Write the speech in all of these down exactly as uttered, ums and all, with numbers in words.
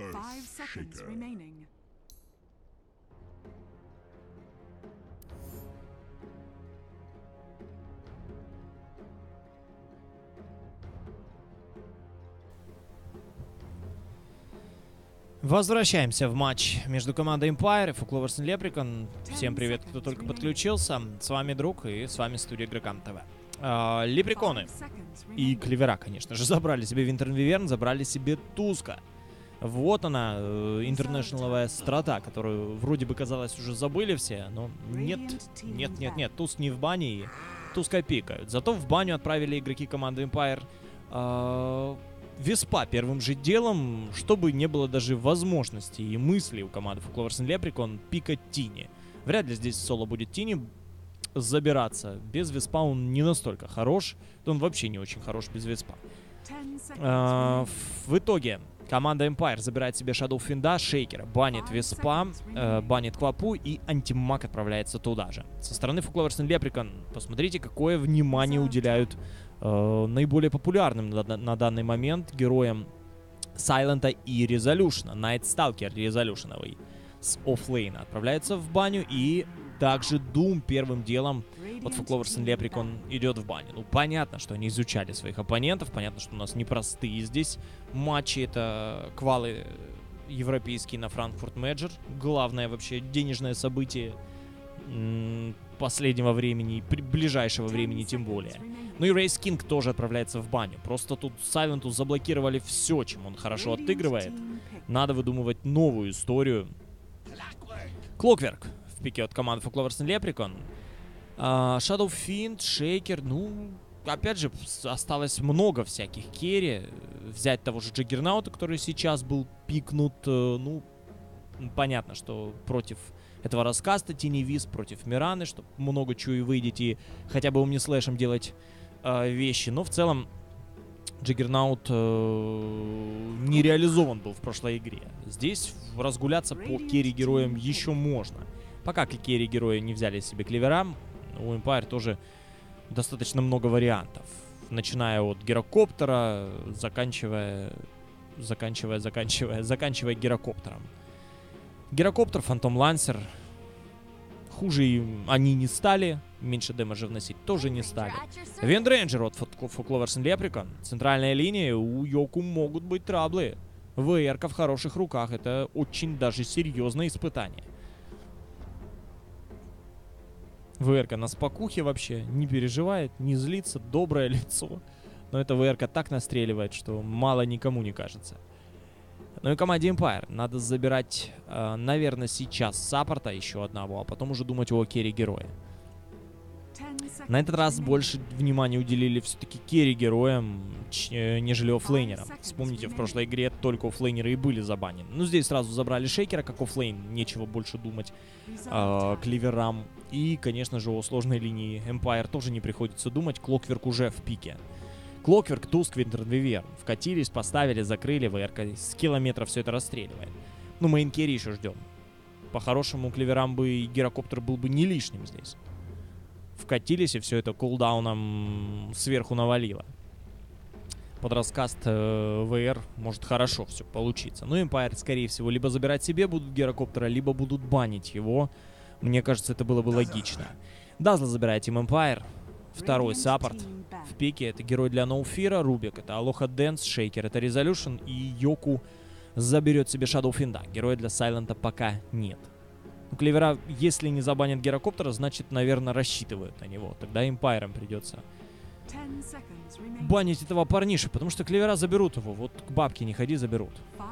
Five seconds remaining. Возвращаемся в матч между командой Empire и Folklores and Leprechaun. Всем привет, кто только подключился. С вами Друг и с вами студия Игрокам ТВ. А, Лепреконы и Клевера, конечно же, забрали себе Винтерн Виверн, забрали себе Туска. Вот она, интернешнловая страта, которую вроде бы казалось уже забыли все, но нет, нет, нет, нет, Туск не в бане и Туска пикают. Зато в баню отправили игроки команды Empire а, Веспа первым же делом, чтобы не было даже возможности и мысли у команды Folklores and Leprechaun пикать Тини. Вряд ли здесь соло будет Тини забираться. Без Веспа он не настолько хорош, да он вообще не очень хорош без Веспа. А, в итоге команда Empire забирает себе Shadow Fiend, Шейкера, банит Веспа, э, банит Квапу и антимаг отправляется туда же. Со стороны Folklores and Leprechaun посмотрите, какое внимание уделяют э, наиболее популярным на, на данный момент героям Сайлента и Резолюшна. Night Stalker Резолюшновый с оффлейна отправляется в баню, и также Doom первым делом от Folklores and Leprechaun идет в баню. Ну, понятно, что они изучали своих оппонентов, понятно, что у нас непростые здесь матчи, это квалы европейские на Frankfurt Major, главное вообще денежное событие последнего времени, ближайшего времени тем более. Ну и Рейс Кинг тоже отправляется в баню. Просто тут Сайленту заблокировали все, чем он хорошо отыгрывает. Надо выдумывать новую историю. Клокверк в пике от команды Folklores and Leprechaun. Uh, Shadow Fiend, Шейкер, ну, опять же, осталось много всяких керри. Взять того же Джаггернаута, который сейчас был пикнут, uh, ну, понятно, что против этого раскаста Тиневиз, против Мираны, чтобы много чего и выйдет, и хотя бы умни-слэшем делать uh, вещи. Но в целом Джаггернаут uh, не реализован был в прошлой игре. Здесь разгуляться по керри-героям еще можно. Пока керри-герои не взяли себе Клевера, у Empire тоже достаточно много вариантов. Начиная от Гирокоптера, заканчивая, заканчивая, заканчивая, заканчивая Гирокоптером. Гирокоптер, Фантом Лансер. Хуже им они не стали. Меньше дэмэджа вносить тоже не стали. Виндрейнджер от Folklores and Leprechaun. Центральная линия, у Йоку могут быть траблы. ВР-ка в хороших руках. Это очень даже серьезное испытание. ВР-ка на спокухе вообще, не переживает, не злится, доброе лицо. Но эта ВР-ка так настреливает, что мало никому не кажется. Ну и команде Empire надо забирать, э, наверное, сейчас саппорта еще одного, а потом уже думать о керри-герое. На этот раз больше внимания уделили все-таки керри-героям, нежели оффлейнерам. Вспомните, в прошлой игре только оффлейнеры и были забанены. Ну, здесь сразу забрали Шейкера как оффлейн, нечего больше думать э, Клеверам. И, конечно же, о сложной линии Empire тоже не приходится думать. Клокверк уже в пике. Клокверк, Туск, Винтерн Виверн. Вкатились, поставили, закрыли. ВР с километра все это расстреливает. Ну, мейн керри еще ждем. По-хорошему, Клеверам бы и Гирокоптер был бы не лишним здесь. Вкатились, и все это кулдауном сверху навалило. Под раскаст э, ВР может хорошо все получиться. Но Empire, скорее всего, либо забирать себе будут Гирокоптера, либо будут банить его. Мне кажется, это было бы логично. Дазла забирает Team Empire. Второй саппорт в пике. Это герой для Ноуфира. Рубик это Алоха Дэнс. Шейкер это Резолюшн. И Йоку заберет себе Shadow Fiend. Героя для Сайлента пока нет. У Клевера, если не забанят Гирокоптера, значит, наверное, рассчитывают на него. Тогда Empire придется банить этого парниша, потому что Клевера заберут его. Вот к бабке не ходи, заберут.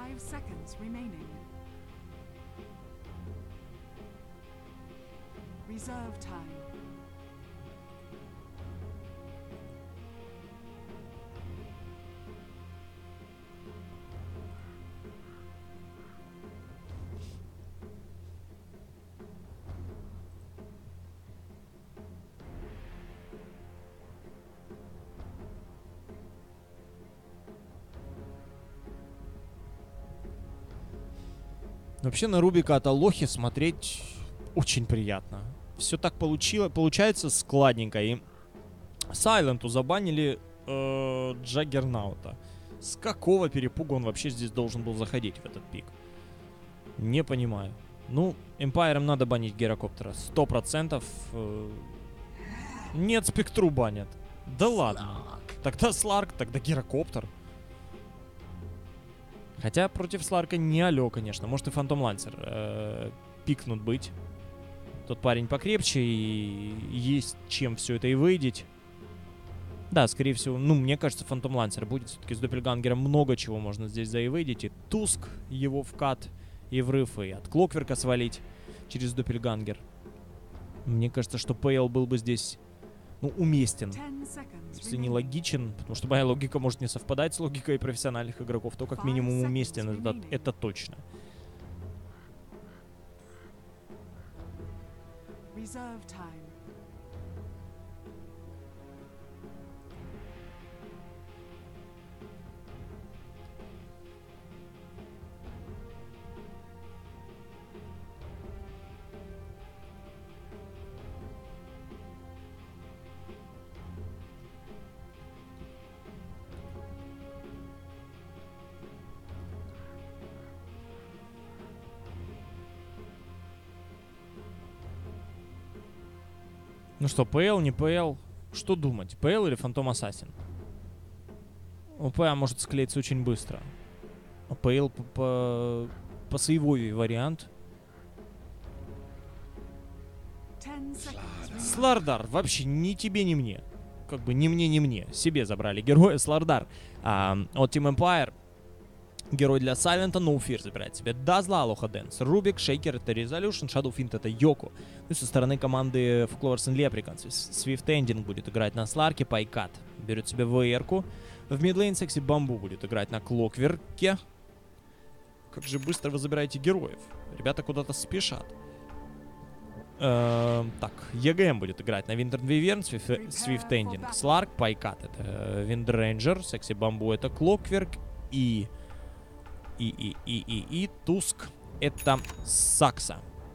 Вообще на Рубика от Алохи смотреть очень приятно. Все так получило, получается складненько. И Сайленту забанили э, Джаггернаута. С какого перепуга он вообще здесь должен был заходить в этот пик? Не понимаю. Ну, Эмпайрам надо банить Гирокоптера. Сто процентов. Нет, Спектру банят. Да ладно. Тогда Сларк, тогда Гирокоптер. Хотя против Сларка не алё, конечно. Может и Фантом Лансер э, пикнут быть. Тот парень покрепче, и есть чем все это и выйдеть. Да, скорее всего, ну, мне кажется, Фантом Лансер будет. Все-таки с Доппельгангером много чего можно здесь заэвейдить. И Туск его вкат, и врыв, и от Клокверка свалить через Доппельгангер. Мне кажется, что Пейл был бы здесь, ну, уместен. Если не логичен, потому что моя логика может не совпадать с логикой профессиональных игроков, то как минимум уместен, это, это точно. Reserve time. Ну что, ПЛ, не ПЛ? Что думать, ПЛ или Фантом Ассасин? ОПА может склеиться очень быстро. А ПЛ по, по, по сейвовый вариант. Слардар, вообще ни тебе, ни мне. Как бы ни мне, ни мне. Себе забрали героя Слардар. А, от Team Empire. Герой для Сайлента, No Fear забирает себе Дазла, Алоха Дэнс, Рубик, Шейкер это Resolution, Shadow Fiend это Йоку. Ну и со стороны команды Flowers and Leprechauns Swift Ending будет играть на Сларке, Пайкат берет себе ВР-ку. В мидлейн Секси Бамбу будет играть на Клокверке. Как же быстро вы забираете героев. Ребята куда-то спешат. Эм, так, ЕГМ будет играть на Winter Wyvern, Swift Ending, Сларк, Пайкат это Wind Ranger, Секси Бамбу это Клокверк и... И, и, и, и, и Туск это Сакса.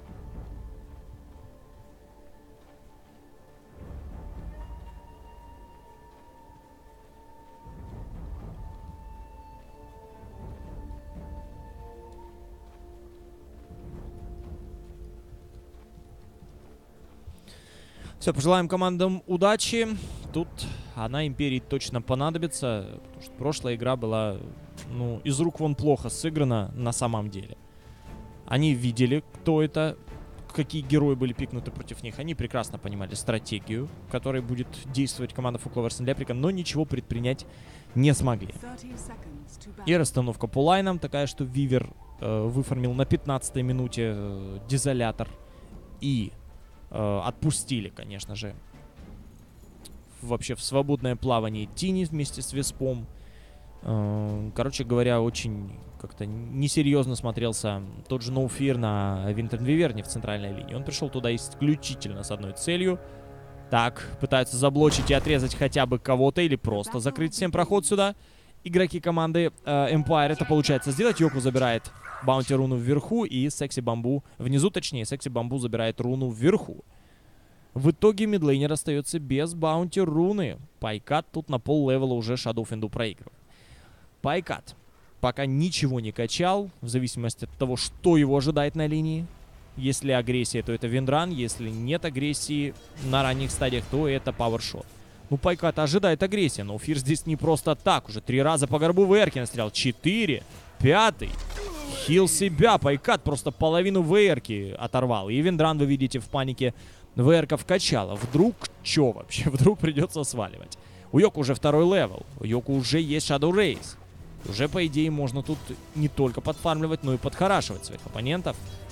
Все, пожелаем командам удачи. Тут она Империи точно понадобится, потому что прошлая игра была, ну, из рук вон плохо сыграна на самом деле. Они видели, кто это, какие герои были пикнуты против них. Они прекрасно понимали стратегию, которой будет действовать команда Flowers and Leprechauns, но ничего предпринять не смогли. И расстановка по лайнам такая, что Вивер э, выформил на пятнадцатой минуте э, дизолятор. И э, отпустили, конечно же, вообще в свободное плавание Тини вместе с Веспом. Короче говоря, очень как-то несерьезно смотрелся тот же No Fear на Winter Wyvern в центральной линии. Он пришел туда исключительно с одной целью. Так, пытаются заблочить и отрезать хотя бы кого-то или просто закрыть всем проход сюда. Игроки команды э, Empire это получается сделать. Йоку забирает Баунти руну вверху и Секси Бамбу внизу, точнее, Секси Бамбу забирает руну вверху. В итоге мидлейнер остается без баунти руны. Пайкат тут на пол левела уже Shadow Fiend проигрывает. Пайкат пока ничего не качал, в зависимости от того, что его ожидает на линии. Если агрессия, то это виндран. Если нет агрессии на ранних стадиях, то это пауэршот. Ну, Пайкат ожидает агрессии, но Фир здесь не просто так. Уже три раза по горбу ВРки настрелял. Четыре. Пятый. Хил себя. Пайкат просто половину ВРки оторвал. И виндран, вы видите, в панике ВРка вкачала. Вдруг чё вообще? Вдруг придется сваливать. У Йоку уже второй левел. У Йоку уже есть Shadow Raze. Уже, по идее, можно тут не только подфармливать, но и подхорашивать своих оппонентов.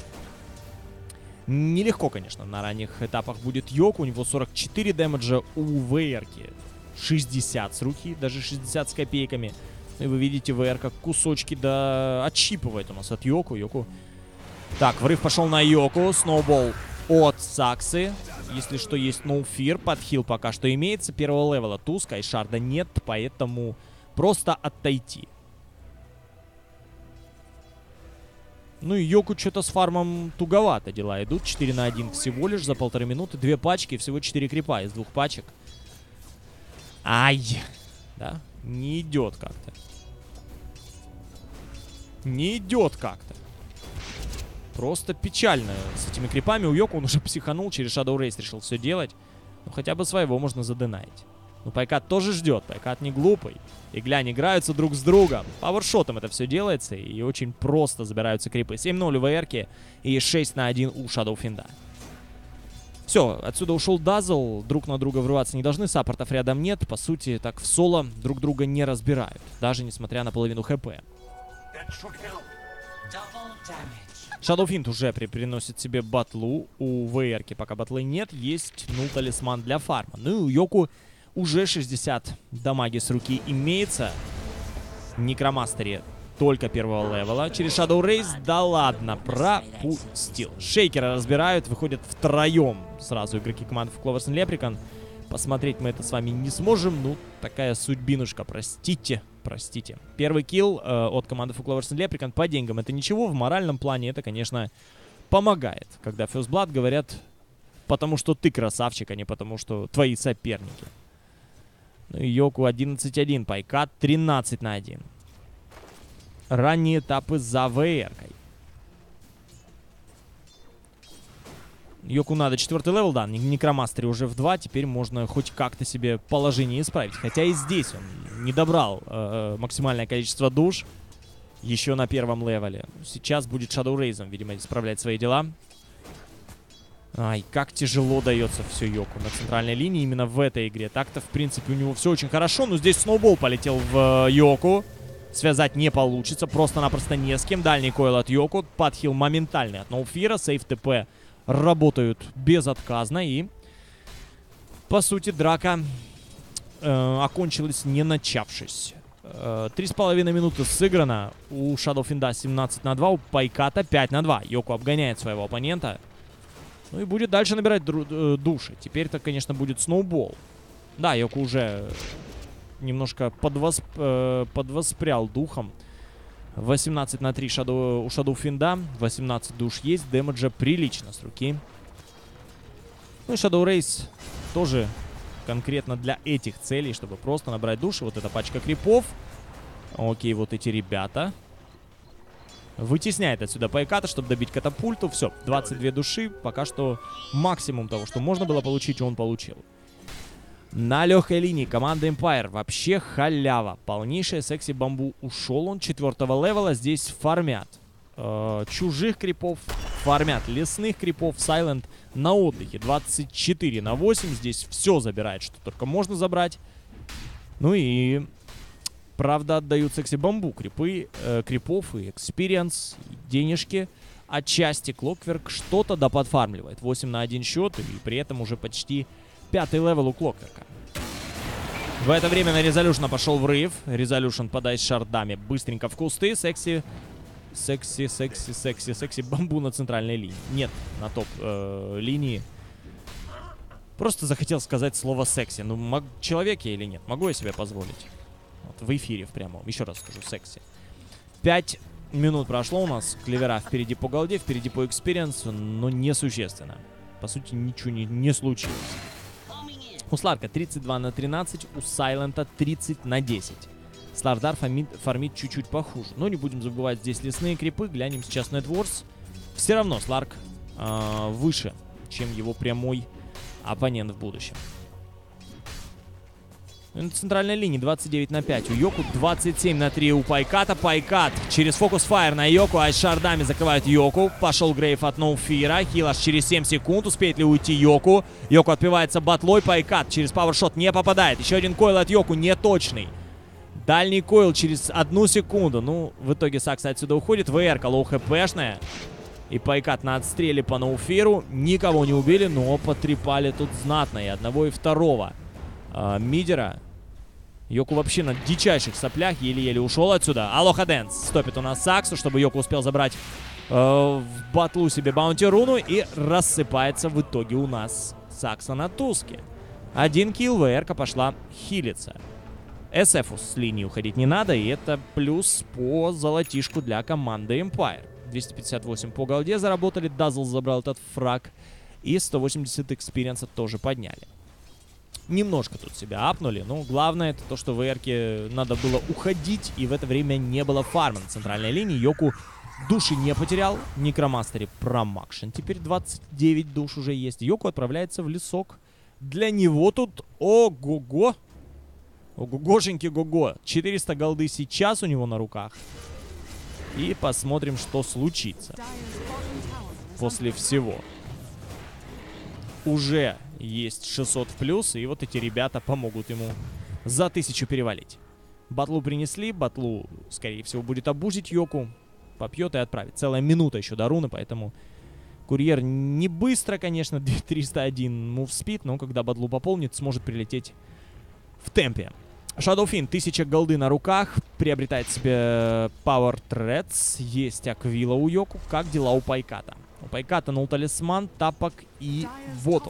Нелегко, конечно, на ранних этапах будет Йоку. У него сорок четыре дэмэджа, у ВРки шестьдесят с руки, даже шестьдесят с копейками. И вы видите, ВР как кусочки да отщипывает у нас от Йоку. Йоку. Так, врыв пошел на Йоку. Сноубол от Саксы. Если что, есть No Fear. Подхил пока что имеется. Первого левела Туска и Шарда нет, поэтому просто отойти. Ну и Йоку что-то с фармом туговато дела идут. четыре на один всего лишь за полторы минуты. Две пачки, всего четыре крипа из двух пачек. Ай! Да? Не идет как-то. Не идет как-то. Просто печально с этими крипами. У Йоко он уже психанул, через Shadow Race решил все делать. Ну хотя бы своего можно заденаить. Но Пайкат тоже ждет, Пайкат не глупый. И глянь, играются друг с другом. Пауэршотом это все делается, и очень просто забираются крипы. семь ноль у ВРки и шесть на один у Shadow Fiend. Все, отсюда ушел Дазл, друг на друга врываться не должны, саппортов рядом нет. По сути, так в соло друг друга не разбирают, даже несмотря на половину хп. Shadow Fiend уже при приносит себе батлу. У ВРки пока батлы нет, есть нул талисман для фарма. Ну и у Йоку уже шестьдесят дамаги с руки имеется. Некромастере только первого левела. Через Shadow Race, да ладно, пропустил. Шейкера разбирают, выходят втроем сразу игроки команды Clovers and Leprechaun. Посмотреть мы это с вами не сможем. Ну, такая судьбинушка, простите, простите. Первый килл э, от команды Clovers and Leprechaun по деньгам. Это ничего, в моральном плане это, конечно, помогает. Когда First Blood говорят, потому что ты красавчик, а не потому что твои соперники. Ну и Йоку одиннадцать один, Пайкат тринадцать на один. Ранние этапы за ВРкой. Йоку надо четвертый левел, да, Некромастере уже в два, теперь можно хоть как-то себе положение исправить. Хотя и здесь он не добрал э, максимальное количество душ еще на первом левеле. Сейчас будет Shadow Race, видимо, исправлять свои дела. Ай, как тяжело дается все Йоку на центральной линии именно в этой игре. Так-то, в принципе, у него все очень хорошо, но здесь сноубол полетел в э, Йоку. Связать не получится, просто-напросто не с кем. Дальний койл от Йоку, подхил моментальный от Ноуфира, сейф ТП работают безотказно. И, по сути, драка э, окончилась не начавшись. Три с половиной минуты сыграно. У Shadow Fiend семнадцать на два, у Пайката пять на два. Йоку обгоняет своего оппонента. Ну и будет дальше набирать души. Теперь-то, конечно, будет сноубол. Да, Йоку уже немножко подвосп... э, подвоспрял духом. восемнадцать на три Shadow... у Shadow Fiend. восемнадцать душ есть. Дэмэджа прилично с руки. Ну и Shadow Race тоже конкретно для этих целей, чтобы просто набрать души. Вот эта пачка крипов. Окей, вот эти ребята. Вытесняет отсюда Пайката, чтобы добить катапульту. Все, двадцать две души. Пока что максимум того, что можно было получить, он получил. На легкой линии команда Empire. Вообще халява. Полнейшая секси-бамбу. Ушел он четвертого левела. Здесь фармят э, чужих крипов. Фармят лесных крипов. Silent на отдыхе. двадцать четыре на восемь. Здесь все забирает, что только можно забрать. Ну и... Правда, отдают секси-бамбу. Крипы, э, крипов и экспириенс, и денежки. Отчасти Клокверк что-то да подфармливает. восемь на один счет. И при этом уже почти... Пятый левел у Клокверка. В это время на Резолюшна пошел врыв. Резолюшн подай с шардами. Быстренько в кусты. Секси. Секси, секси, секси, секси. Бамбу на центральной линии. Нет, на топ э, линии. Просто захотел сказать слово секси. Ну, мог, человек я или нет? Могу я себе позволить? Вот, в эфире в прямом. Еще раз скажу, секси. Пять минут прошло у нас. Клевера впереди по голде, впереди по экспириенсу. Но несущественно. По сути, ничего не, не случилось. У Сларка тридцать два на тринадцать, у Сайлента тридцать на десять. Слардар фармит, фармит чуть-чуть похуже. Но не будем забывать здесь лесные крипы. Глянем сейчас на Эдворс. Все равно Сларк э, выше, чем его прямой оппонент в будущем. На центральной линии двадцать девять на пять. У Йоку двадцать семь на три у Пайката. Пайкат через фокус фаер на Йоку. А с шардами закрывают Йоку. Пошел Грейв от Ноуфира. Хилаш через семь секунд. Успеет ли уйти Йоку? Йоку отпивается батлой. Пайкат через пауэршот не попадает. Еще один койл от Йоку неточный. Дальний койл через одну секунду. Ну, в итоге Сакса отсюда уходит. ВР-ка лоу хпшная. И Пайкат на отстреле по Ноуфиру. Никого не убили, но потрепали тут знатно. И одного, и второго. Uh, мидера. Йоку вообще на дичайших соплях. Еле-еле ушел отсюда. Алоха Дэнс стопит у нас Саксу, чтобы Йоку успел забрать uh, в батлу себе баунти руну. И рассыпается в итоге у нас Сакса на туске. Один килл. ВР-ка пошла хилиться. эс эфу с линии уходить не надо. И это плюс по золотишку для команды Empire. двести пятьдесят восемь по голде заработали. Дазл забрал этот фраг. И сто восемьдесят экспириенса тоже подняли. Немножко тут себя апнули, но главное это то, что в ВРке надо было уходить, и в это время не было фарма на центральной линии. Йоку души не потерял, Некромастере промакшен. Теперь двадцать девять душ уже есть. Йоку отправляется в лесок. Для него тут ого-го. Ого-гошеньки го-го. четыреста голды сейчас у него на руках. И посмотрим, что случится после всего. Уже есть шестьсот в плюс, и вот эти ребята помогут ему за тысячу перевалить. Батлу принесли, батлу, скорее всего, будет обузить Йоку. Попьет и отправит. Целая минута еще до руны, поэтому курьер не быстро, конечно, триста один move speed, но когда батлу пополнит, сможет прилететь в темпе. Shadow Fiend, тысяча голды на руках, приобретает себе Power Threads, есть Аквила у Йоку. Как дела у Пайката? У Пайката нул талисман, тапок и ботл.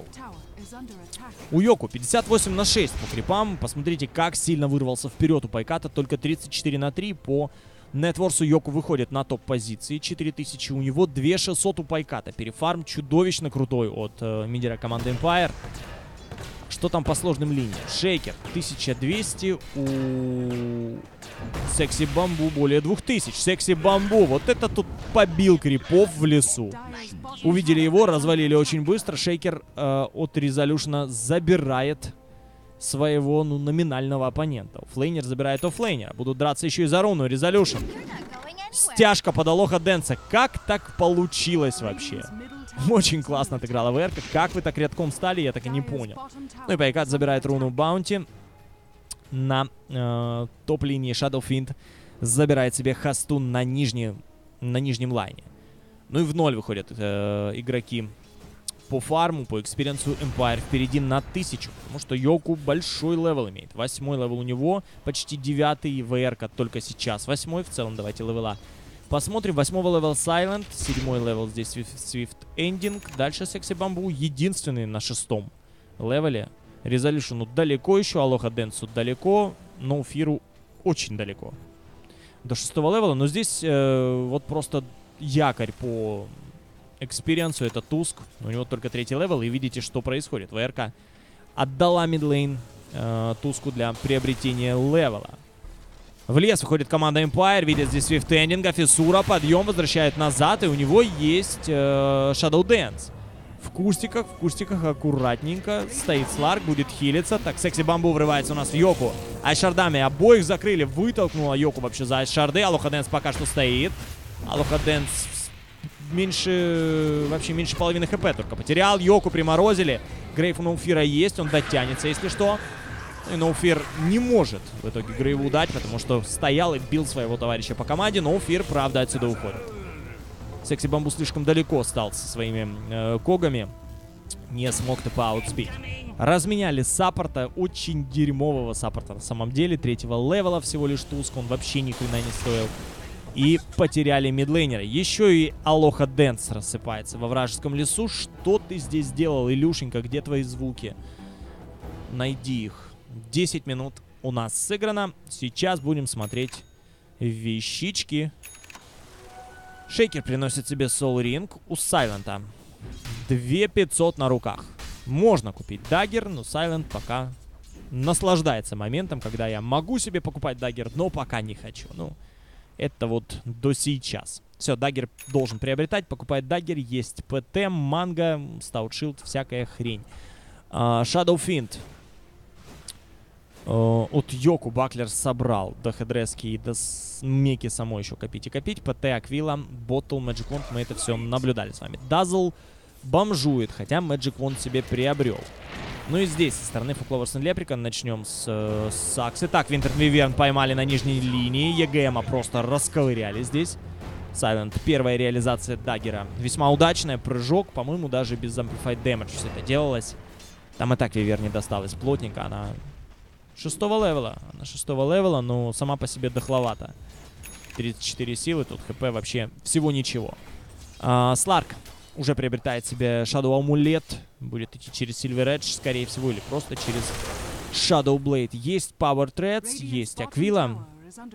У Йоку пятьдесят восемь на шесть по крипам. Посмотрите, как сильно вырвался вперед у Пайката. Только тридцать четыре на три по нетворсу. Йоку выходит на топ-позиции. четыре тысячи у него, две тысячи шестьсот у Пайката. Перефарм чудовищно крутой от э, мидера команды Empire. Что там по сложным линиям? Шейкер тысяча двести, у Секси Бамбу более двух тысяч. Секси Бамбу, вот это тут побил крипов в лесу. Увидели его, развалили очень быстро. Шейкер э, от Резолюшна забирает своего, ну, номинального оппонента. Оффлейнер забирает оффлейнера. Будут драться еще и за руну. Резолюшн. Стяжка под Алоха Дэнса. Как так получилось вообще? Очень классно отыграла ВРК. Как вы так рядком стали, я так и не понял. Ну и Пайкат забирает руну Баунти. На э, топ-линии Shadow Fiend забирает себе Хастун на, нижней, на нижнем лайне. Ну и в ноль выходят э, игроки по фарму, по экспириенсу. Empire впереди на тысячу. Потому что Йоку большой левел имеет. Восьмой левел у него, почти девятый. ВРК только сейчас восьмой. В целом давайте левела посмотрим. Восьмого левел Silent, седьмой левел здесь Swift Ending. Дальше Секси Бамбу единственный на шестом левеле. Резолюшену далеко еще, Алоха Дэнсу далеко, Ноуфиру очень далеко до шестого левела. Но здесь э, вот просто якорь по экспириенсу — это Туск. У него только третий левел, и видите, что происходит. ВРК отдала мидлейн э, Туску для приобретения левела. В лес выходит команда Empire, видят здесь Swift Ending, фиссура, подъем, возвращает назад, и у него есть э, Shadow Dance. В кустиках, в кустиках аккуратненько стоит Сларк, будет хилиться. Так, Секси Бамбу врывается у нас в Йоку. Айшардами обоих закрыли, вытолкнула Йоку вообще за Айшарды. Алоха Дэнс пока что стоит. Алоха Дэнс меньше, вообще меньше половины хп только потерял. Йоку приморозили. Грейв у Ноуфира есть, он дотянется, если что. И Ноуфир не может в итоге Грейву дать, потому что стоял и бил своего товарища по команде. Ноуфир, правда, отсюда уходит. Секси Бамбу слишком далеко стал со своими э, когами. Не смог ТП аутспид. Разменяли саппорта. Очень дерьмового саппорта на самом деле. Третьего левела всего лишь Туск. Он вообще ни хрена не стоил. И потеряли мидлейнера. Еще и Алоха Дэнс рассыпается во вражеском лесу. Что ты здесь делал, Илюшенька? Где твои звуки? Найди их. десять минут у нас сыграно. Сейчас будем смотреть вещички. Шейкер приносит себе Soul Ring у Сайлента. две тысячи пятьсот на руках. Можно купить даггер, но Сайлент пока наслаждается моментом, когда я могу себе покупать даггер, но пока не хочу. Ну, это вот до сейчас. Все, даггер должен приобретать, покупать даггер. Есть ПТ, манго, стаутшилд, всякая хрень. Uh, Shadow Fiend. Uh, от Йоку Баклер собрал до хедрески и до меки самой еще копить и копить. ПТ, Аквила, Ботл, Magic Wand, мы это все наблюдали с вами. Дазл бомжует, хотя Magic Wand себе приобрел. Ну и здесь со стороны Фукловерс и Леприкон начнем с, э, с Аксы. Так, Винтер Виверн поймали на нижней линии. ЕГМа просто расковыряли здесь. Сайлент, первая реализация даггера. Весьма удачная, прыжок, по-моему, даже без Amplified Damage все это делалось. Там и так Виверн не досталась плотненько, она... Шестого левела. Она шестого левела, но сама по себе дохловата. тридцать четыре силы, тут хп вообще всего ничего. А, Сларк уже приобретает себе Shadow Амулет. Будет идти через Silver Edge, скорее всего, или просто через Shadow Blade. Есть Power Threads, есть Аквила.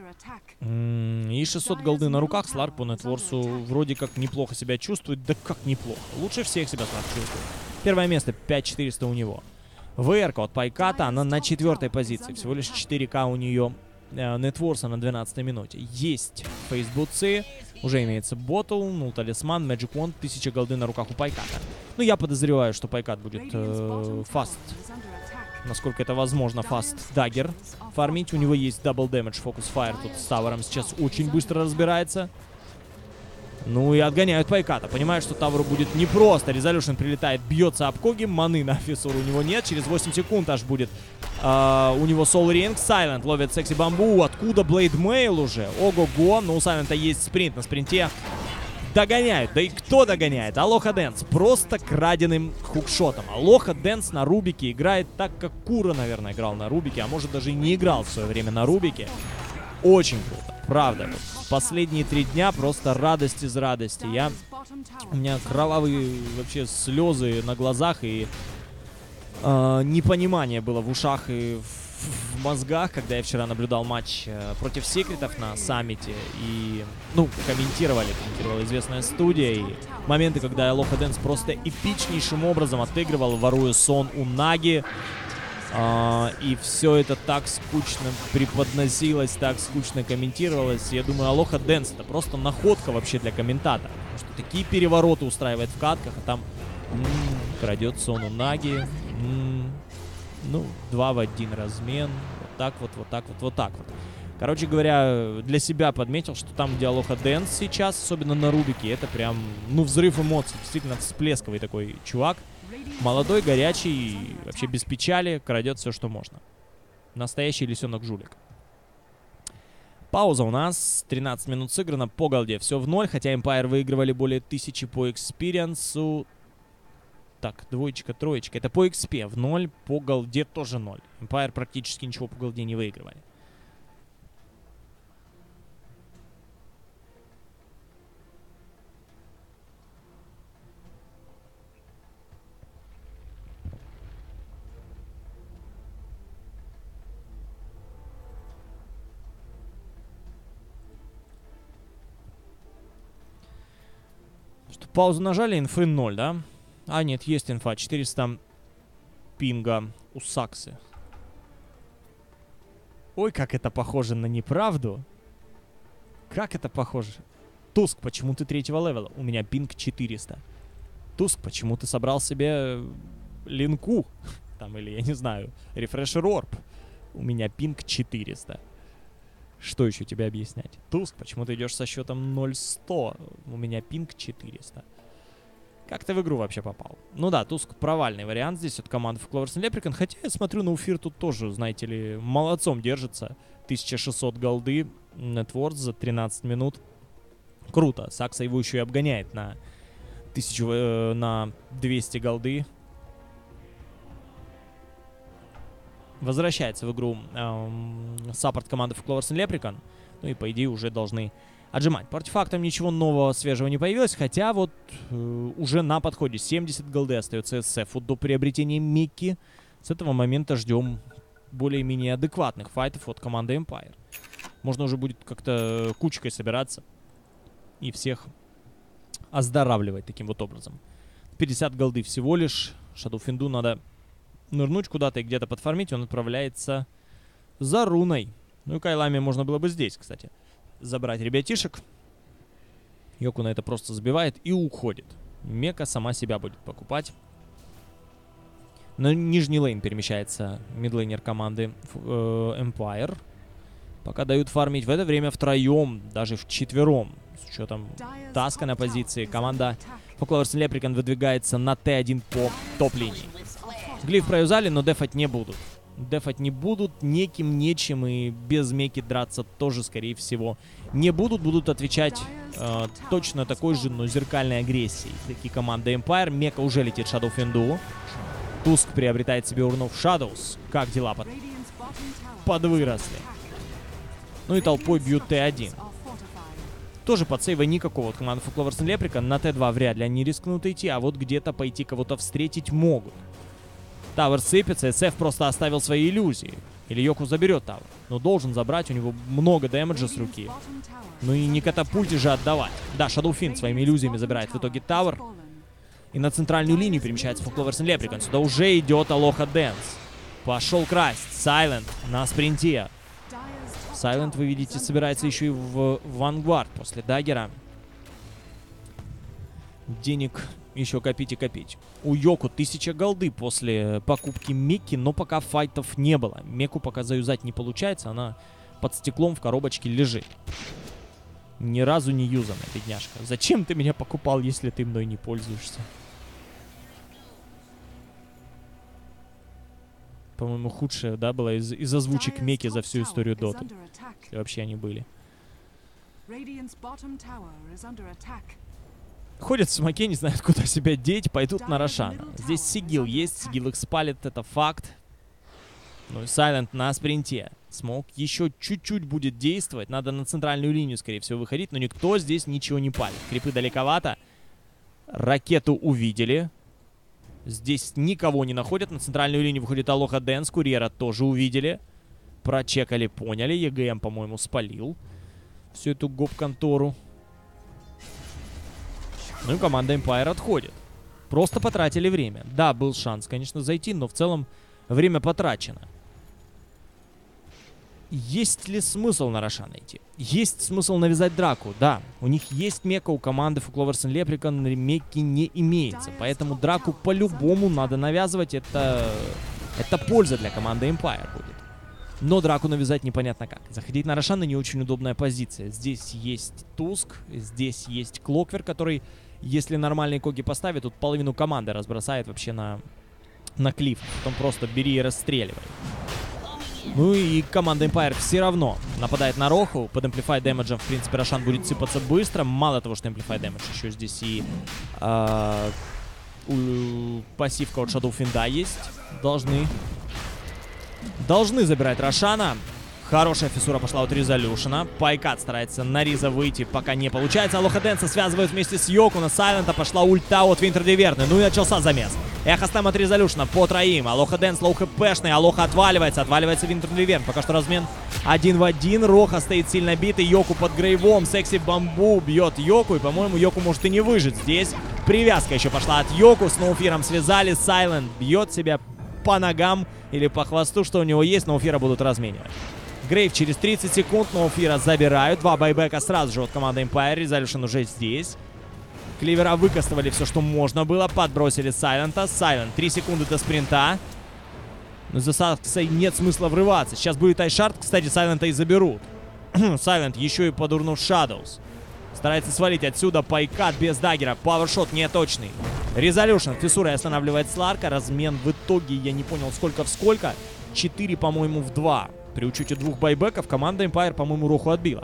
И шестьсот голды на руках. Сларк по нетворсу вроде как неплохо себя чувствует. Да как неплохо. Лучше всех себя Сларк чувствует. Первое место, пять четыреста у него. ВР-ка от Пайката, она на четвертой позиции. Всего лишь четыре ка у нее нетворса на двенадцатой минуте. Есть фейсбуцы, уже имеется ботл, ну, талисман, Magic Wand, тысяча голды на руках у Пайката. Ну, я подозреваю, что Пайкат будет э, фаст, насколько это возможно, фаст даггер фармить. У него есть дабл дэмэдж, фокус файр тут с Тавером сейчас очень быстро разбирается. Ну и отгоняют Пайката. Понимают, что Таверу будет непросто. Резолюшн прилетает, бьется об Коги. Маны на офисур у него нет. Через восемь секунд аж будет э, у него Soul Ring. Silent ловит секси бамбу. Откуда Blade Mail уже? Ого-го. Но у Silent есть спринт. На спринте догоняют. Да и кто догоняет? Алоха Дэнс. Просто краденым хукшотом. Алоха Дэнс на Рубике играет так, как Кура, наверное, играл на Рубике. А может, даже и не играл в свое время на Рубике. Очень круто. Правда. Вот последние три дня просто радость из радости. Я... У меня кровавые вообще слезы на глазах и э, непонимание было в ушах и в, в мозгах, когда я вчера наблюдал матч э, против секретов на саммите. И, ну, комментировали, комментировала известная студия. И моменты, когда Алоха Дэнс просто эпичнейшим образом отыгрывал, воруя сон у Наги. Uh, и все это так скучно преподносилось, так скучно комментировалось. Я думаю, Алоха Дэнс — это просто находка вообще для комментатора. Потому что такие перевороты устраивает в катках, а там м-м, крадет Сону Наги. М-м, ну, два в один размен. Вот так вот, вот так вот, вот так вот. Короче говоря, для себя подметил, что там, где Алоха Дэнс сейчас, особенно на Рубике, это прям, ну, взрыв эмоций. Действительно всплесковый такой чувак. Молодой, горячий, вообще без печали, крадет все, что можно. Настоящий лисенок-жулик. Пауза у нас. тринадцать минут сыграно. По голде все в ноль, хотя Empire выигрывали более тысячи по экспириенсу. Так, двоечка, троечка. Это по экспе в ноль, по голде тоже ноль. Empire практически ничего по голде не выигрывали. Паузу нажали, инфы ноль, да? А, нет, есть инфа. четыреста пинга у Саксы. Ой, как это похоже на неправду. Как это похоже. Туск, почему ты третьего левела? У меня пинг четыреста. Туск, почему ты собрал себе линку? Там, или, я не знаю, рефрешер орб. У меня пинг четыреста. Что еще тебе объяснять? Туск, почему ты идешь со счетом ноль сто? У меня пинг четыреста. Как ты в игру вообще попал? Ну да, Туск провальный вариант здесь от команды Clovers and Leprechaun. Хотя я смотрю, на Уфир тут тоже, знаете ли, молодцом держится. тысяча шестьсот голды. Нетворс за тринадцать минут. Круто. Сакса его еще и обгоняет на, тысячу, э, на двести голды. Возвращается в игру эм, саппорт команды Clovers and Leprechaun. Ну и, по идее, уже должны отжимать. По артефактам ничего нового, свежего не появилось. Хотя вот э, уже на подходе семьдесят голды остается эс эф до приобретения Микки. С этого момента ждем более-менее адекватных файтов от команды Empire. Можно уже будет как-то кучкой собираться и всех оздоравливать таким вот образом. пятьдесят голды всего лишь. Shadow Fiend надо нырнуть куда-то и где-то подфармить. Он отправляется за руной. Ну и Кайлами можно было бы здесь, кстати, забрать ребятишек. Йоку на это просто забивает и уходит. Мека сама себя будет покупать. На нижний лейн перемещается мидлейнер команды э, Empire. Пока дают фармить. В это время втроем, даже вчетвером, с учетом таска на позиции, команда Clovers and Leprechaun выдвигается на тэ один по топ-линии. Глиф проюзали, но дефать не будут. Дефать не будут, неким, нечем, и без меки драться тоже, скорее всего, не будут. Будут отвечать э, точно такой же, но зеркальной агрессией. Такие команды Empire. Мека уже летит Shadow Fiend. Туск приобретает себе урнов Shadows. Как дела под... подвыросли. Ну и толпой бьют тэ один. Тоже под сейва никакого от команды Clovers and Leprechaun. На тэ два вряд ли они рискнут идти, а вот где-то пойти кого-то встретить могут. Тавер сыпется, эс эф просто оставил свои иллюзии. Или Йоку заберет Тавер. Но должен забрать, у него много дэмэджа с руки. Ну и не катапульте же отдавать. Да, Shadow Fiend своими иллюзиями забирает в итоге Тавер. И на центральную линию перемещается Фукловерс Леприкон. Сюда уже идет Алоха Дэнс. Пошел красть. Сайлент на спринте. Сайлент, вы видите, собирается еще и в Вангард после даггера. Денег еще копить и копить. У Йоку тысяча голды после покупки Мекки, но пока файтов не было. Меку пока заюзать не получается, она под стеклом в коробочке лежит. Ни разу не юзанная, бедняжка. Зачем ты меня покупал, если ты мной не пользуешься? По-моему, худшее, да, было из, из озвучек Мекки за всю историю Доты. Если вообще они были. Ходят в смоке, не знают, куда себя деть, пойдут на Рошана. Здесь Сигил есть, Сигил их спалит, это факт. Ну и Сайлент на спринте. Смок еще чуть-чуть будет действовать. Надо на центральную линию, скорее всего, выходить, но никто здесь ничего не палит. Крипы далековато. Ракету увидели. Здесь никого не находят. На центральную линию выходит Алоха Дэнс. Курьера тоже увидели. Прочекали, поняли. ЕГМ, по-моему, спалил всю эту гоп-контору. Ну и команда Empire отходит. Просто потратили время. Да, был шанс, конечно, зайти, но в целом время потрачено. Есть ли смысл на Рошана идти? Есть смысл навязать драку, да. У них есть мека, у команды Фукловерс Леприкон мекки не имеется. Поэтому драку по-любому надо навязывать. Это, это польза для команды Empire будет. Но драку навязать непонятно как. Заходить на Рошана не очень удобная позиция. Здесь есть Туск, здесь есть Клоквер, который, если нормальные коги поставит, тут половину команды разбросает вообще на, на клифф. Потом просто бери и расстреливай. Ну и команда Empire все равно нападает на Роху. Под Amplify Damage, в принципе, Рошан будет сыпаться быстро. Мало того, что Amplify Damage, еще здесь и э, у, пассивка от Shadow Fiend есть. Должны, должны забирать Рошана. Хорошая фиссура пошла от Резолюшена. Пайкат старается на Риза выйти, пока не получается. Алоха Дэнса связывают вместе с Йоку. На Сайлента пошла ульта от Винтер Диверны. Ну и начался замес. Эхостем от Резолюшена по троим. Алоха Дэнс лоу хпшный. Алоха отваливается. Отваливается Винтер Диверн. Пока что размен один в один. Роха стоит сильно битый. Йоку под грейвом. Секси Бамбу бьет Йоку. И, по-моему, Йоку может и не выжить. Здесь привязка еще пошла от Йоку. С Ноуфиром связали. Сайлент бьет себя по ногам или по хвосту, что у него есть. Ноуфира будут разменивать. Грейв через тридцать секунд, Ноуфира забирают. Два байбека сразу же от команды Empire. Резолюшн уже здесь. Кливера выкастовали все, что можно было. Подбросили Сайлента. Сайлент, три секунды до спринта. Но за Саксой нет смысла врываться. Сейчас будет Айшард. Кстати, Сайлента и заберут. Сайлент еще и подурнув Shadows. Старается свалить отсюда. Пайкат без даггера. Пауэршот неточный. Резолюшн фиссурой останавливает Сларка. Размен в итоге, я не понял, сколько в сколько. четыре, по-моему, в два. При учете двух байбеков команда Empire, по-моему, Роху отбила.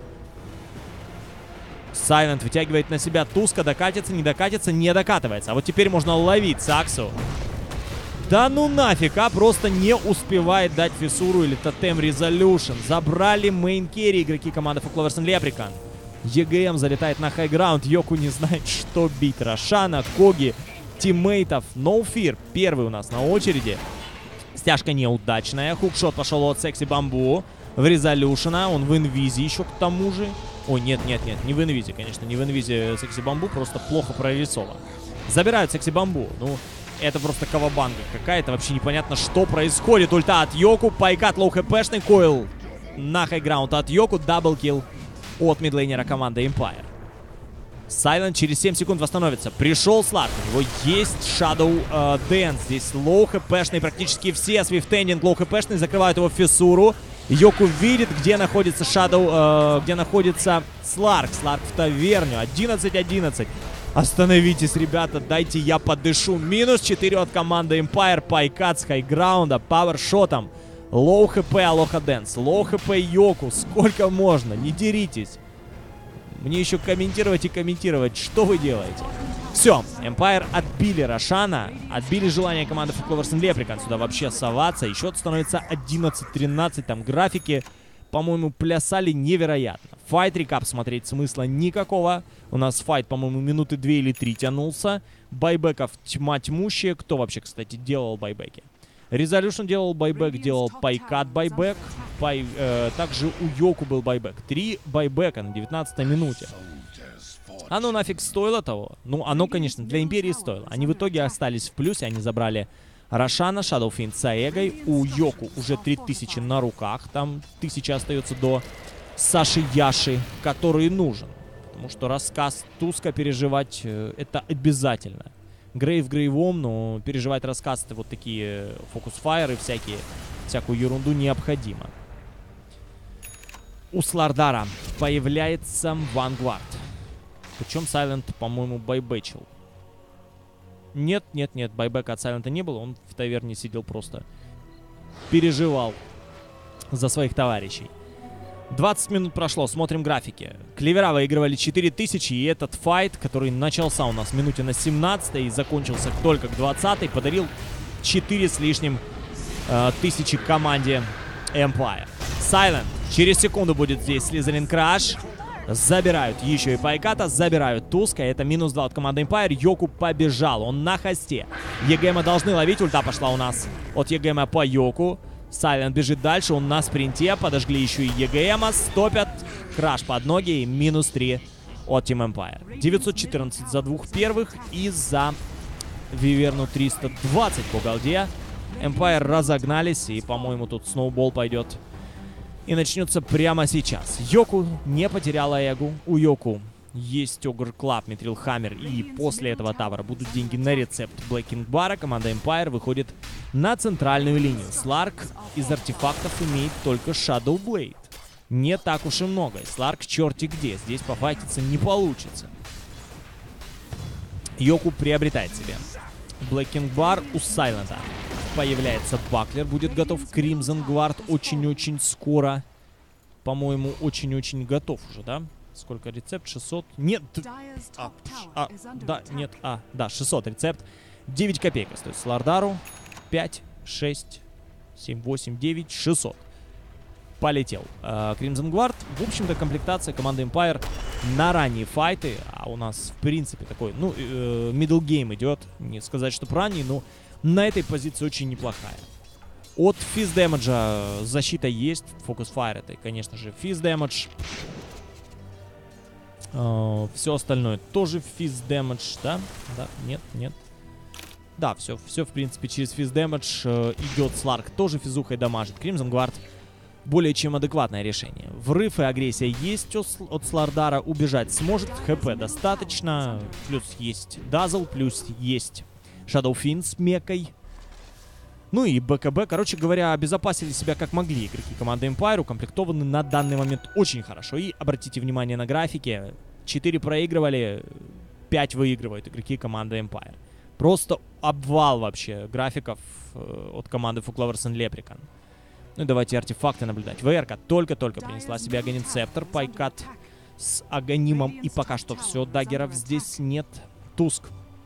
Сайлент вытягивает на себя Туска. Докатится, не докатится, не докатывается. А вот теперь можно ловить Саксу. Да ну нафиг, а просто не успевает дать фиссуру или тотем Резолюшн. Забрали мейн-керри игроки команды Фукловерс Леприкон. ЕГМ залетает на хайграунд. Йоку не знает, что бить. Рошана, Коги, тиммейтов. No Fear первый у нас на очереди. Стяжка неудачная. Хукшот пошел от Секси Бамбу. В Резолюшена. Он в инвизе еще к тому же. Ой, нет, нет, нет. Не в инвизе, конечно. Не в инвизе Секси Бамбу. Просто плохо прорисован. Забирают Секси Бамбу. Ну, это просто кавабанга какая-то. Вообще непонятно, что происходит. Ульта от Йоку. Пайкат лоу хпшный. Койл на хайграунд от Йоку. Даблкил от мидлейнера команды Empire. Сайлент через семь секунд восстановится. Пришел Сларк. У него есть Shadow э, Dance. Здесь лоу хпшный практически все. Свифтендинг лоу хпшный. Закрывают его фиссуру. Йоку видит, где находится Shadow, э, где находится Сларк. Сларк в таверню. одиннадцать одиннадцать. Остановитесь, ребята. Дайте я подышу. Минус четыре от команды Empire. Пайкат с хайграунда. Пауэршотом. Лоу хп Алоха Дэнс. Лоу хп Йоку. Сколько можно? Не деритесь. Мне еще комментировать и комментировать, что вы делаете. Все, Empire отбили Рошана, отбили желание команды Фукловерс Леприкон сюда вообще соваться. И счет становится одиннадцать тринадцать, там графики, по-моему, плясали невероятно. Файт рекап смотреть смысла никакого. У нас файт, по-моему, минуты две или три тянулся. Байбеков тьма тьмущая. Кто вообще, кстати, делал байбеки? Резолюшн делал байбек, делал Пайкат байбек. Пай, э, также у Йоку был байбек. Три байбека на девятнадцатой минуте. Оно нафиг стоило того? Ну, оно, конечно, для Империи стоило. Они в итоге остались в плюсе, они забрали Рошана, Shadow Fiend с Аэгой. У Йоку уже три тысячи на руках. Там тысяча остается до Саши Яши, который нужен. Потому что рассказ Туска переживать э, это обязательно. Грейв грейвом, но переживать рассказ-то вот такие фокус-файеры всякие, всякую ерунду необходимо. У Слардара появляется Вангард. Причем Сайлент, по-моему, байбэчил. Нет, нет, нет, байбека от Сайлента не было. Он в таверне сидел просто. Переживал за своих товарищей. двадцать минут прошло, смотрим графики. Клевера выигрывали четыре тысячи, и этот файт, который начался у нас в минуте на семнадцатой и закончился только к двадцатой, подарил четыре с лишним э, тысячи команде Empire. Silent через секунду будет здесь Слизерин Краш. Забирают еще и Пайката, забирают Туска. Это минус два от команды Empire. Йоку побежал, он на хосте. ЕГМа должны ловить, ульта пошла у нас от ЕГМа по Йоку. Silent бежит дальше, он на спринте. Подожгли еще и ЕГМа, стопят. Краш под ноги и минус три от Team Empire. девятьсот четырнадцать за двух первых и за Виверну триста двадцать по голде. Empire разогнались, и, по-моему, тут сноубол пойдет. И начнется прямо сейчас. Йоку не потеряла Эгу. У Йоку есть Огр Клаб, Митрил Хаммер. И после этого тавра будут деньги на рецепт Black King Бара. Команда Empire выходит на центральную линию. Сларк из артефактов имеет только Shadow Blade. Не так уж и много. И Сларк черти где. Здесь пофайтиться не получится. Йоку приобретает себе Black King Bar у Сайлента. Появляется Баклер, будет готов. Crimson Guard очень-очень скоро. По-моему, очень-очень готов уже, да? Сколько рецепт? шестьсот? Нет. А, а, да, нет. А, да, шестьсот рецепт. девять копеек стоит Слардару. пять, шесть, семь, восемь, девять, шестьсот. Полетел. Uh, Crimson Guard. В общем-то, комплектация команды Empire на ранние файты. А у нас, в принципе, такой, ну, uh, middle game идет. Не сказать, что ранний, но на этой позиции очень неплохая. От физ дэмэджа защита есть. Фокус файр это, конечно же, физ дэмэдж. Uh, все остальное тоже физ дэмэдж, да? Да, нет, нет. Да, все, все в принципе через физ дэмэдж uh, идет. Сларк тоже физухой дамажит. Crimson Guard более чем адекватное решение. Врыв и агрессия есть от Слардара. Убежать сможет. ХП достаточно. Плюс есть Дазл, плюс есть Shadow Fiend с мекой. Ну и БКБ. Короче говоря, обезопасили себя как могли игроки команды Empire. Укомплектованы на данный момент очень хорошо. И обратите внимание на графики. четыре проигрывали, пять выигрывают игроки команды Empire. Просто обвал вообще графиков э, от команды Фукловерс и Леприкан. Ну и давайте артефакты наблюдать. ВРК только-только принесла себе Агоним Септор. Пайкат с Агонимом. И пока что все. Даггеров здесь нет. Туск.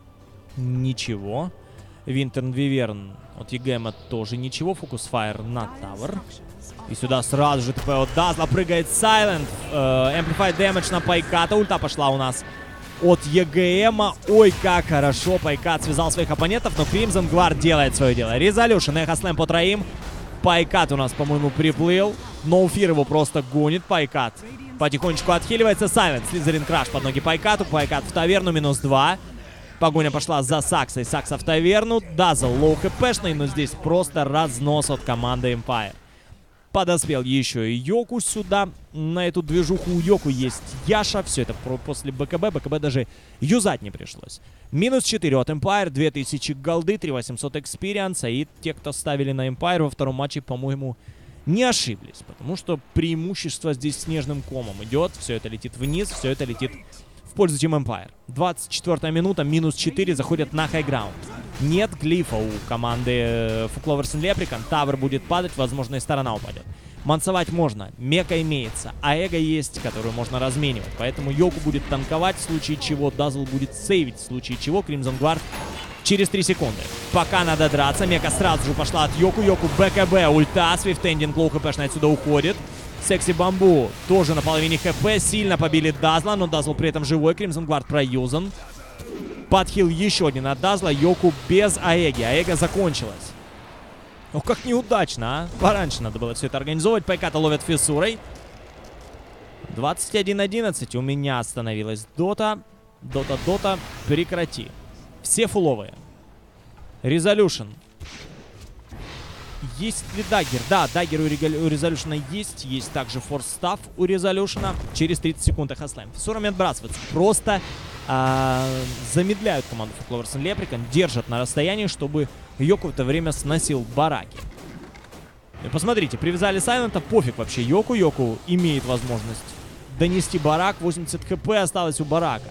Ничего. Винтерн Виверн от ЕГМа тоже ничего. Фокус Файр на Тавр. И сюда сразу же ТП от Дазла. Прыгает Silent. Amplified Damage на Пайката. Ульта пошла у нас от ЕГМа. Ой, как хорошо. Пайкат связал своих оппонентов. Но Crimson Guard делает свое дело. Резолюшн. Эхо Слэм по троим. Пайкат у нас, по-моему, приплыл. Ноуфир его просто гонит. Пайкат потихонечку отхиливается. Silent. Слизерин Краш под ноги Пайкату. Пайкат в таверну. Минус два. Погоня пошла за Саксой. Сакса в таверну. Дазл лоу хпшный, но здесь просто разнос от команды Empire. Подоспел еще и Йоку сюда. На эту движуху у Йоку есть Яша. Все это после БКБ. БКБ даже юзать не пришлось. Минус четыре от Empire. две тысячи голды. три тысячи восемьсот экспириенса. И те, кто ставили на Empire во втором матче, по-моему, не ошиблись. Потому что преимущество здесь снежным комом идет. Все это летит вниз. Все это летит в пользу Team Empire. двадцать четвёртая минута. Минус четыре. Заходят на хайграунд. Нет глифа у команды Фукловерс и Леприкан. Тавр будет падать. Возможно, и сторона упадет. Мансовать можно. Мека имеется. А эго есть, которую можно разменивать. Поэтому Йоку будет танковать, в случае чего. Дазл будет сейвить, в случае чего. Crimson Guard через три секунды. Пока надо драться. Мека сразу же пошла от Йоку. Йоку БКБ. Ульта. Свифтендинг. Лоу хпшный отсюда уходит. Секси Бамбу тоже на половине хп. Сильно побили Дазла, но Дазл при этом живой. Crimson Guard проюзан. Подхил еще один от Дазла. Йоку без Аэги. Аэга закончилась. Ох, как неудачно, а. Пораньше надо было все это организовывать. Пайката ловят фиссурой. двадцать один одиннадцать у меня остановилась дота. Дота, Дота, прекрати. Все фуловые. Резолюшн. Есть ли даггер? Да, даггер у Резолюшна есть. Есть также форс-став у Резолюшна. Через тридцать секунд их ослаем. Фиссура отбрасывается. Просто а, замедляют команду Фукловерсон Леприкон. Держат на расстоянии, чтобы Йоку в это время сносил бараки. И посмотрите, привязали Сайлента. Пофиг вообще Йоку. Йоку имеет возможность донести барак. восемьдесят хп осталось у барака.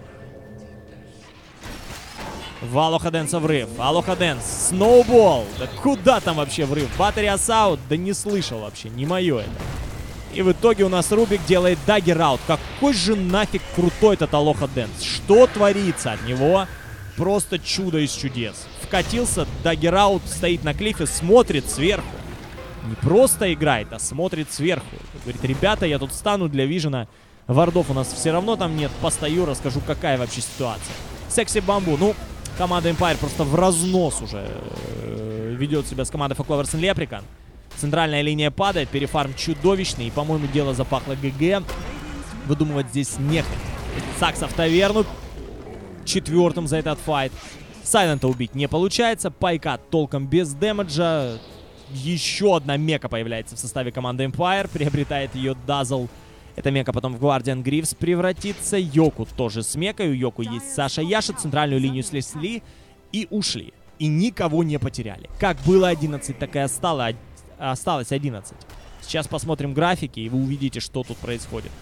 В Алоха Дэнса врыв. Алоха Дэнс. Сноубол. Да куда там вообще врыв? Батари Асаут. Да не слышал вообще. Не мое это. И в итоге у нас Рубик делает даггер аут. Какой же нафиг крутой этот Алоха Дэнс. Что творится от него? Просто чудо из чудес. Вкатился. Даггер аут. Стоит на клифе. Смотрит сверху. Не просто играет, а смотрит сверху. Говорит, ребята, я тут стану для Вижена. Вардов у нас все равно там нет. Постою, расскажу, какая вообще ситуация. Секси Бамбу. Ну... Команда Empire просто в разнос уже э, ведет себя с командой Фукловерсон Леприкон. Центральная линия падает, перефарм чудовищный. И, по-моему, дело запахло ГГ. Выдумывать здесь нехрен. Сакса в таверну. Четвертым за этот файт. Сайлента убить не получается. Пайка толком без дэмэджа. Еще одна мека появляется в составе команды Empire. Приобретает ее Дазл. Эта мека потом в Guardian Greaves превратится. Йоку тоже с мекой. У Йоку есть Саша Яша. Центральную линию снесли и ушли. И никого не потеряли. Как было одиннадцать, так и осталось, осталось одиннадцать. Сейчас посмотрим графики, и вы увидите, что тут происходит.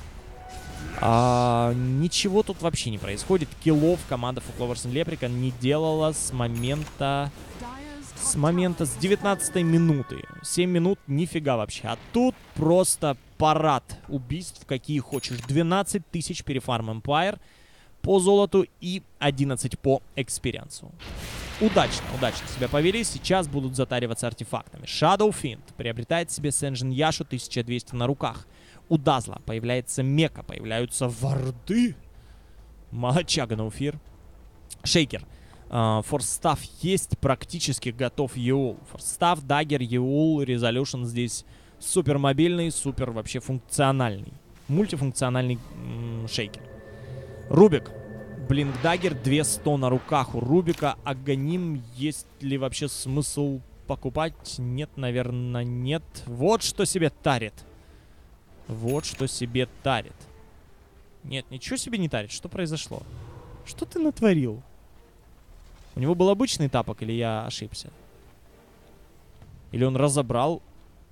А, ничего тут вообще не происходит. Киллов команда Фукловерсон Леприкон не делала с момента... С момента, с девятнадцатой минуты. семь минут, нифига вообще. А тут просто парад убийств, какие хочешь. двенадцать тысяч перефарм Empire по золоту и одиннадцать по экспириенсу. Удачно, удачно себя повели. Сейчас будут затариваться артефактами. Shadow Fiend приобретает себе Сенжин Яшу тысяча двести на руках. У Дазла появляется мека, появляются варды. Молодчага на уфир. Шейкер. Форс-став uh, есть, практически готов Еул. Форс-став, даггер, Еул, Резолюшн здесь супер мобильный, супер вообще функциональный. Мультифункциональный м -м, шейкер. Рубик. Блинк даггер, двести на руках у Рубика. Аганим, есть ли вообще смысл покупать? Нет, наверное, нет. Вот что себе тарит. Вот что себе тарит. Нет, ничего себе не тарит. Что произошло? Что ты натворил? У него был обычный тапок, или я ошибся? Или он разобрал?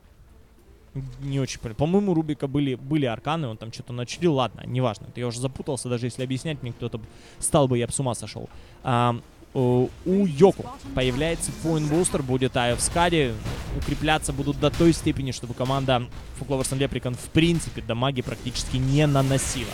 Не очень понял. По-моему, у Рубика были, были арканы, он там что-то начудил. Ладно, неважно. Это я уже запутался, даже если объяснять мне кто-то стал бы, я бы с ума сошел. А, у, у Йоку появляется Point Booster, будет Eye of Skadi. Укрепляться будут до той степени, чтобы команда Фукловерсон Леприкон в принципе дамаги практически не наносила.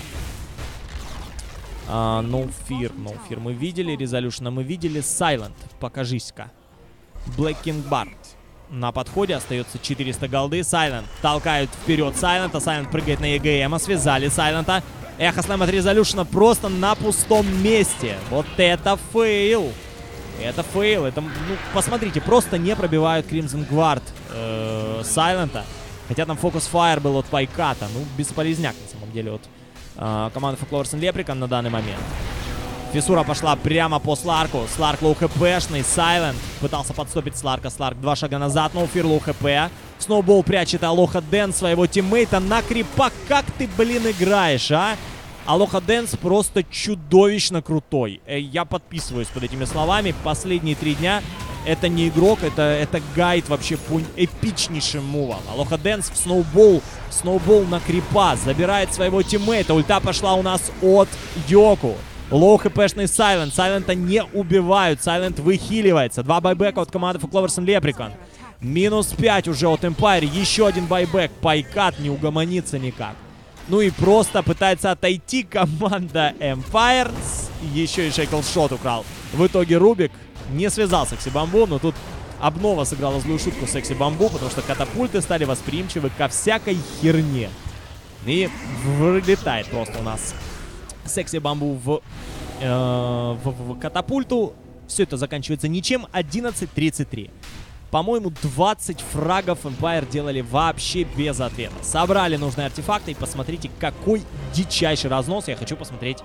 Uh, no Fear, No Fear мы видели, Резолюшна мы видели, Silent, покажись-ка. Black King Bar на подходе, остается четыреста голды, Silent толкают вперед Silent, Silent прыгает на ЕГМ, связали Silent. Эхослэм от Резолюшна просто на пустом месте. Вот это фейл. Это фейл, это, ну, посмотрите, просто не пробивают Crimson Guard э, Silent. Хотя там Focus Fire был от Пайката, ну, бесполезняк на самом деле от Uh, команда Фукловерсон Леприкон на данный момент. Фиссура пошла прямо по Сларку. Сларк лоу хпшный. Сайлент пытался подстопить Сларка. Сларк два шага назад. Ноуфир лоу хп. Сноубол прячет Алоха Дэнс своего тиммейта на крипа. Как ты, блин, играешь, а? Алоха Дэнс просто чудовищно крутой. Э, я подписываюсь под этими словами. Последние три дня это не игрок, это, это гайд вообще по эпичнейшим мувам. Алоха Дэнс в сноубол. Сноубол на крипа. Забирает своего тиммейта. Ульта пошла у нас от Йоку. Лоу хпшный Сайлент. Сайлента не убивают. Сайлент выхиливается. Два байбека от команды Фукловерсон Леприкон. Минус пять уже от Empire. Еще один байбек. Пайкат не угомонится никак. Ну и просто пытается отойти команда Empire. Еще и Шейклшот украл. В итоге Рубик не связал Секси Бамбу, но тут обнова сыграла злую шутку Секси Бамбу, потому что катапульты стали восприимчивы ко всякой херне. И вылетает просто у нас Секси Бамбу в, э, в, в катапульту. Все это заканчивается ничем. одиннадцать тридцать три. По-моему, двадцать фрагов Empire делали вообще без ответа. Собрали нужные артефакты и посмотрите, какой дичайший разнос. Я хочу посмотреть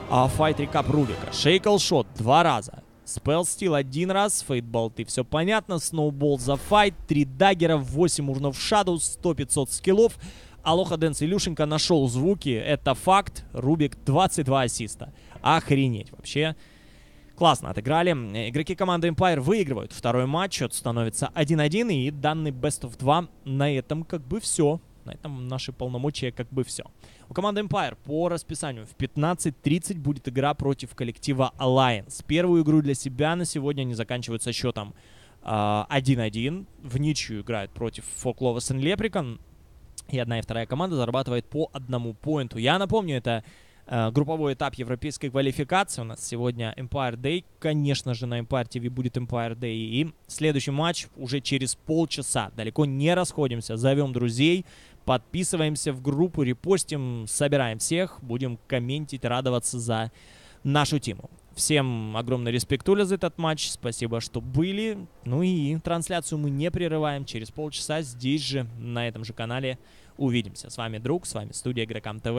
А файт рекап Рубика. Шейкл шот два раза. Спелл стил один раз. Фейтболты, все понятно. Сноубол за файт. Три даггера, восемь урнов шадоу, сто пятьсот скиллов. Алоха Дэнс Илюшенко нашел звуки. Это факт. Рубик двадцать два ассиста. Охренеть вообще. Классно отыграли. Игроки команды Empire выигрывают второй матч. Счет становится один-один. И данный Best of два на этом как бы все. На этом наши полномочия как бы все. У команды Empire по расписанию в пятнадцать тридцать будет игра против коллектива Alliance. Первую игру для себя на сегодня они заканчивают со счетом один-один. В ничью играют против Folklore and Leprechaun. И одна и вторая команда зарабатывает по одному поинту. Я напомню, это э, групповой этап европейской квалификации. У нас сегодня Empire Day. Конечно же, на Empire ти ви будет Empire Day. И следующий матч уже через полчаса. Далеко не расходимся. Зовем друзей. Подписываемся в группу, репостим, собираем всех. Будем комментить, радоваться за нашу тиму. Всем огромный респектуля за этот матч. Спасибо, что были. Ну и трансляцию мы не прерываем. Через полчаса здесь же, на этом же канале, увидимся. С вами Друг, с вами студия Игрокам ТВ.